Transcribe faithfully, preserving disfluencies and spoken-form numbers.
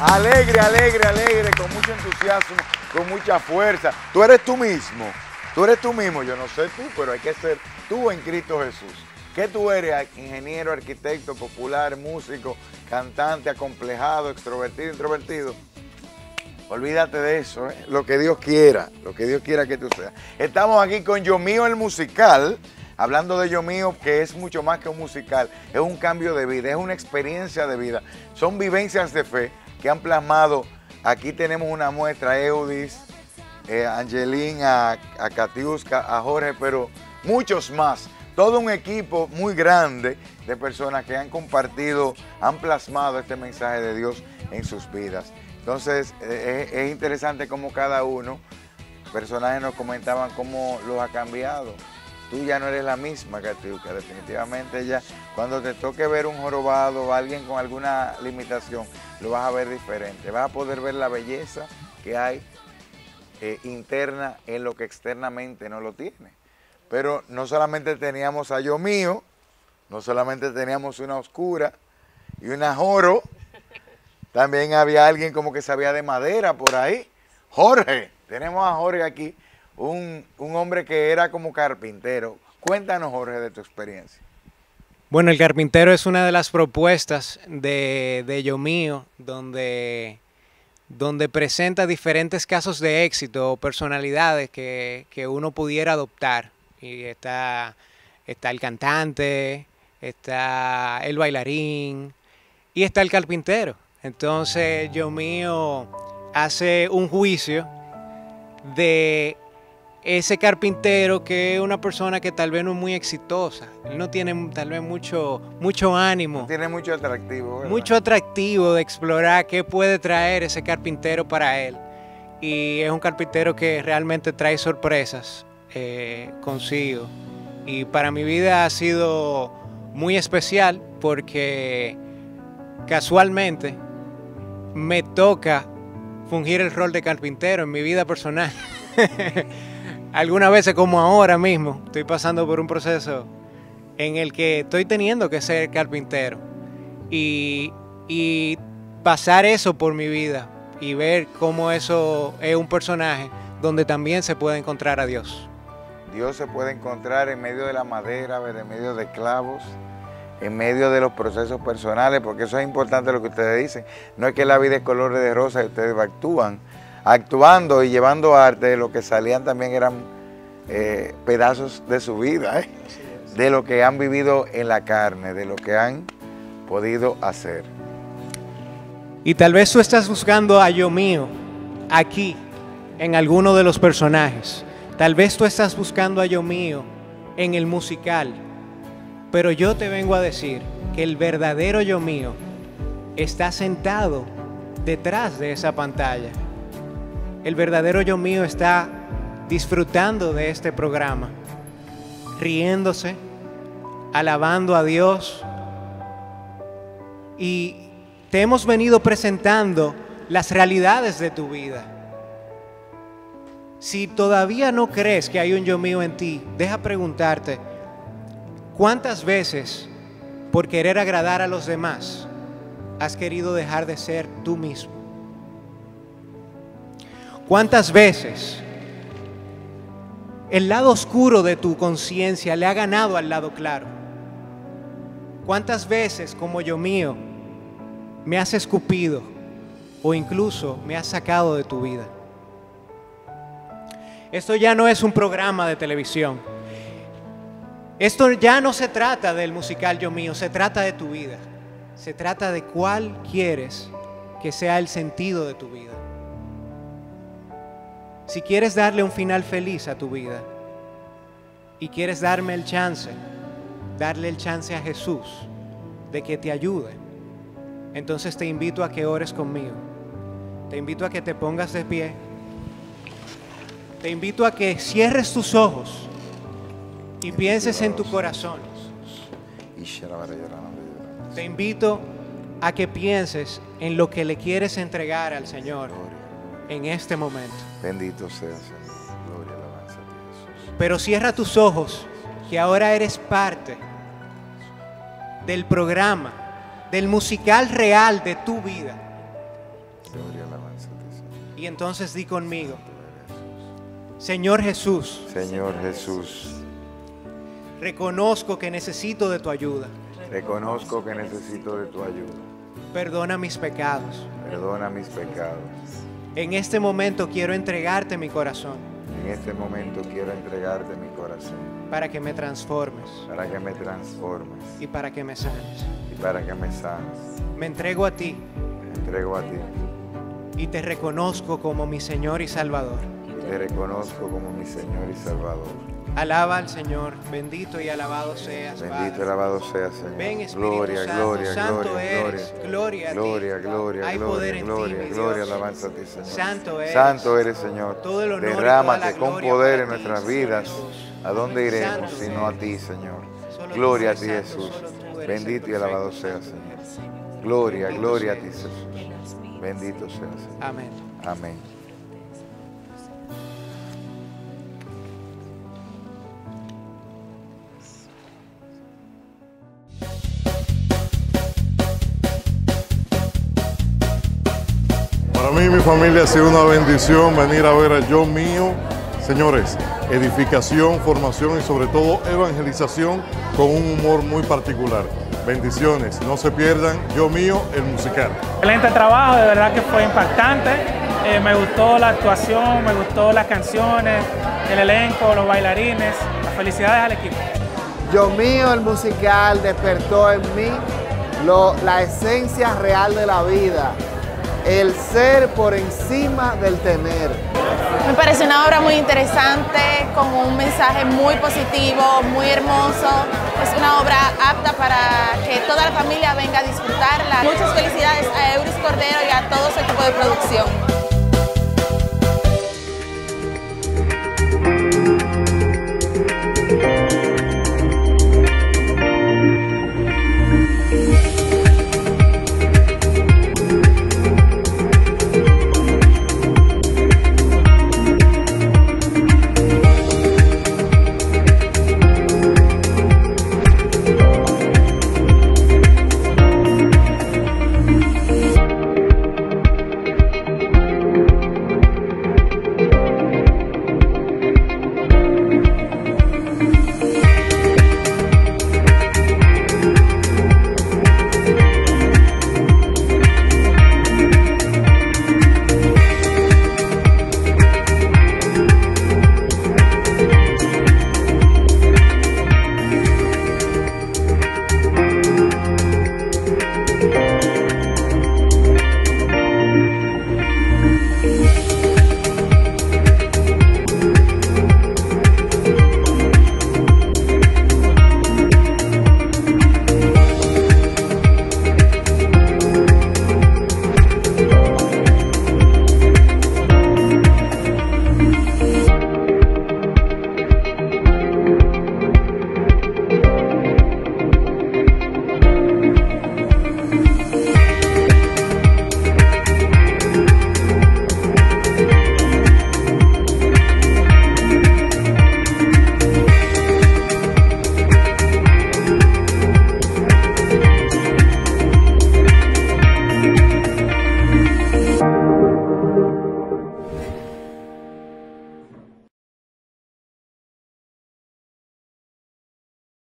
Alegre, alegre, alegre, con mucho entusiasmo, con mucha fuerza. Tú eres tú mismo, tú eres tú mismo. Yo no sé tú, pero hay que ser tú en Cristo Jesús. ¿Qué tú eres? Ingeniero, arquitecto, popular, músico, cantante, acomplejado, extrovertido, introvertido. Olvídate de eso, ¿eh? Lo que Dios quiera, lo que Dios quiera que tú seas. Estamos aquí con Yo Mío el musical, hablando de Yo Mío, que es mucho más que un musical, es un cambio de vida, es una experiencia de vida, son vivencias de fe que han plasmado. Aquí tenemos una muestra, Eudis, eh, Angelín, a, a Katiuska, a Jorge, pero muchos más. Todo un equipo muy grande de personas que han compartido, han plasmado este mensaje de Dios en sus vidas. Entonces, eh, es, es interesante cómo cada uno, personajes nos comentaban cómo los ha cambiado. Tú ya no eres la misma, Katiuska, definitivamente ya. Cuando te toque ver un jorobado o alguien con alguna limitación, lo vas a ver diferente. Vas a poder ver la belleza que hay eh, interna en lo que externamente no lo tiene. Pero no solamente teníamos a Yo Mío, no solamente teníamos una oscura y una joro, también había alguien como que sabía de madera por ahí. Jorge, tenemos a Jorge aquí, un, un hombre que era como carpintero. Cuéntanos, Jorge, de tu experiencia. Bueno, el carpintero es una de las propuestas de, de Yo Mío, donde, donde presenta diferentes casos de éxito o personalidades que, que uno pudiera adoptar. Y está, está el cantante, está el bailarín y está el carpintero. Entonces, Yo Mío hace un juicio de ese carpintero que es una persona que tal vez no es muy exitosa. Él no tiene tal vez mucho, mucho ánimo. No tiene mucho atractivo, ¿verdad? Mucho atractivo de explorar qué puede traer ese carpintero para él. Y es un carpintero que realmente trae sorpresas eh, consigo. Y para mi vida ha sido muy especial porque casualmente me toca fungir el rol de carpintero en mi vida personal. Algunas veces, como ahora mismo, estoy pasando por un proceso en el que estoy teniendo que ser carpintero y, y pasar eso por mi vida y ver cómo eso es un personaje donde también se puede encontrar a Dios. Dios se puede encontrar en medio de la madera, en medio de clavos, en medio de los procesos personales, porque eso es importante lo que ustedes dicen. No es que la vida es color de rosa y ustedes actúan, actuando y llevando arte, lo que salían también eran eh, pedazos de su vida, ¿eh? De lo que han vivido en la carne, de lo que han podido hacer. Y tal vez tú estás buscando a Yo Mío aquí, en alguno de los personajes. Tal vez tú estás buscando a Yo Mío en el musical. Pero yo te vengo a decir que el verdadero Yo Mío está sentado detrás de esa pantalla. El verdadero Yo Mío está disfrutando de este programa, riéndose, alabando a Dios. Y te hemos venido presentando las realidades de tu vida. Si todavía no crees que hay un Yo Mío en ti, deja preguntarte, ¿cuántas veces, por querer agradar a los demás, has querido dejar de ser tú mismo? ¿Cuántas veces el lado oscuro de tu conciencia le ha ganado al lado claro? ¿Cuántas veces, como Yo Mío, me has escupido o incluso me has sacado de tu vida? Esto ya no es un programa de televisión. Esto ya no se trata del musical Yo Mío, se trata de tu vida. Se trata de cuál quieres que sea el sentido de tu vida. Si quieres darle un final feliz a tu vida y quieres darme el chance, darle el chance a Jesús de que te ayude, entonces te invito a que ores conmigo. Te invito a que te pongas de pie. Te invito a que cierres tus ojos y pienses en tu corazón. Te invito a que pienses en lo que le quieres entregar al Señor en este momento. Bendito sea, Señor. Gloria, alabanza a ti, Jesús. Pero cierra tus ojos, que ahora eres parte del programa, del musical real de tu vida. Y entonces di conmigo: Señor Jesús, Señor Jesús, reconozco que necesito de tu ayuda. reconozco que necesito de tu ayuda. Perdona mis pecados. Perdona mis pecados. En este momento quiero entregarte mi corazón En este momento quiero entregarte mi corazón para que me transformes para que me transformes y para que me sanes. y para que me sanes. Me entrego a ti Me entrego a ti y te reconozco como mi Señor y Salvador. y te reconozco como mi Señor y Salvador. Alaba al Señor, bendito y alabado seas, Bendito y Padre. alabado sea, Señor. Ven, Espíritu Gloria, Santo, gloria, santo gloria, eres, gloria. gloria a ti. Gloria, gloria, Hay gloria, poder en ti, gloria, mi gloria, Dios. alabanza a ti, Señor. Santo eres. Santo eres, Señor. Todo el honor y Derrámate toda la con gloria poder para en ti, nuestras Señor vidas. Jesús. ¿A dónde iremos Santo sino a eres. ti, Señor? Solo tú Gloria a eres ti, santo, Jesús. solo tú eres Bendito el y alabado perfecto. sea, Señor. Gloria, Bendito gloria a ti, seas. Jesús. Bendito sea, Señor. Amén. Amén. Para mí y mi familia ha sido una bendición venir a ver a Yo Mío. Señores, edificación, formación y sobre todo evangelización con un humor muy particular. Bendiciones, no se pierdan Yo Mío, el musical. Excelente trabajo, de verdad que fue impactante. Eh, me gustó la actuación, me gustó las canciones, el elenco, los bailarines. Felicidades al equipo. Yo Mío, el musical, despertó en mí lo- la esencia real de la vida, el ser por encima del tener. Me parece una obra muy interesante, con un mensaje muy positivo, muy hermoso. Es una obra apta para que toda la familia venga a disfrutarla. Muchas felicidades a Euris Cordero y a todo su equipo de producción.